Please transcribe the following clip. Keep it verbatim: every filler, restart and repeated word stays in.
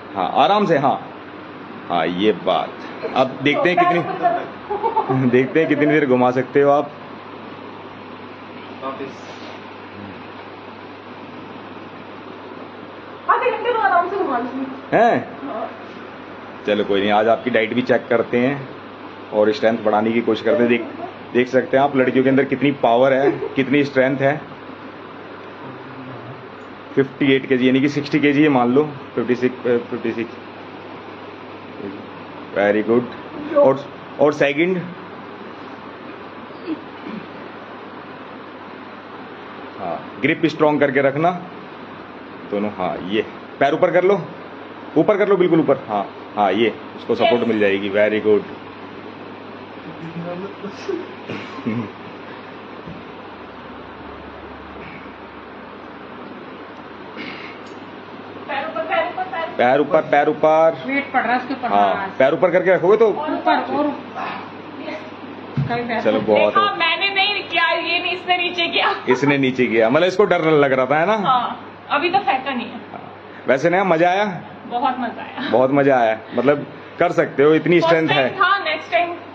हाँ आराम से, हाँ हाँ ये बात। अब देखते हैं कितनी देखते हैं कितनी देर घुमा सकते हो आप। आधे घंटे तो आराम से घुमा हैं? चलो कोई नहीं, आज आपकी डाइट भी चेक करते हैं और स्ट्रेंथ बढ़ाने की कोशिश करते हैं। देख देख सकते हैं आप लड़कियों के अंदर कितनी पावर है, कितनी स्ट्रेंथ है। अट्ठावन केजी यानी कि साठ केजी है मान लो, छप्पन छप्पन वेरी गुड। और और सेकंड हाँ, ग्रिप स्ट्रॉन्ग करके रखना दोनों। हाँ ये पैर ऊपर कर लो, ऊपर कर लो, बिल्कुल ऊपर। हाँ हाँ ये उसको सपोर्ट मिल जाएगी। Very good. पैर ऊपर, पैर ऊपर, वेट पड़ रहा है उसके ऊपर। हाँ पैर ऊपर करके रखोगे तो ऊपर और चलो बहुत है। मैंने नहीं किया, ये नहीं, इसने नीचे किया। इसने नीचे किया, मतलब इसको डर लग रहा था, है ना? हाँ, अभी तो फेंका नहीं है। हाँ। वैसे ना मजा आया, बहुत मजा आया, बहुत मजा आया। मतलब कर सकते हो, इतनी स्ट्रेंथ है। हाँ नेक्स्ट टाइम